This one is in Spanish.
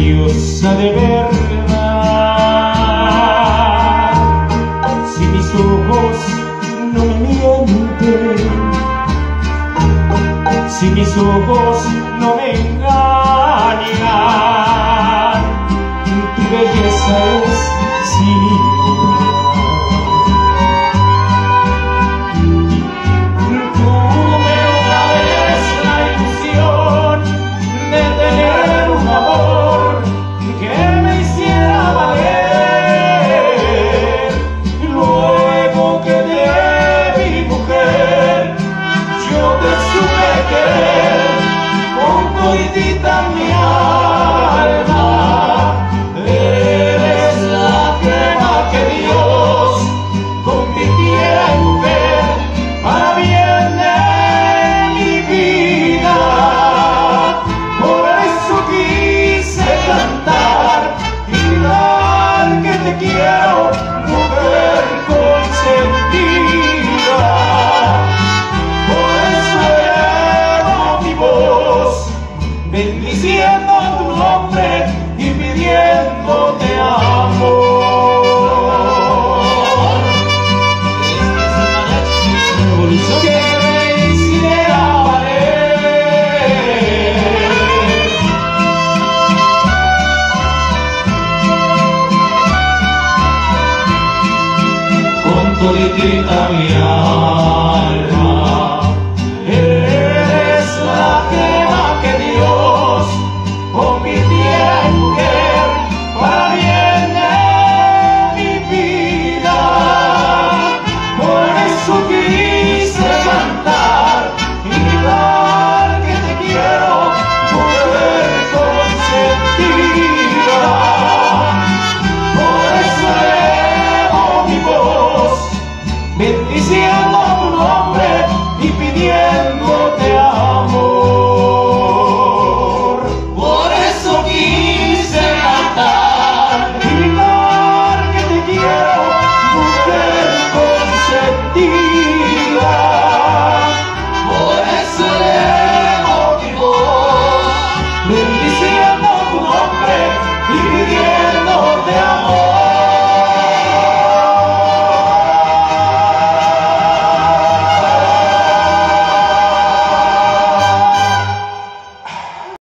diosa de verdad. Si mis ojos no me mienten, si mis ojos no me engañan, tu belleza es sin igual. Tuve una vez la ilusión de tener un amor que me hiciera valer. Luego que te vi mujer, yo te supe querer con toditita mi alma. Eres la crema que Dios convirtiera en mujer para bien de mi vida. Por eso quise cantar y gritar que te quiero, mujer consentida. Por eso elevo mi voz, bendiciendo tu nombre y pidiéndote amor. Que me hiciera valer. Con toditita mi alma, eres la crema que Dios convirtiera en mujer para bien de mi vida. Por eso quise cantar y gritar que te quiero, mujer consentida. Por eso elevo mi voz, bendiciendo tu nombre y pidiéndote amor. Por eso quise cantar y gritar que te quiero, mujer consentida. Por eso elevo mi voz, bendiciendo tu nombre y pidiendo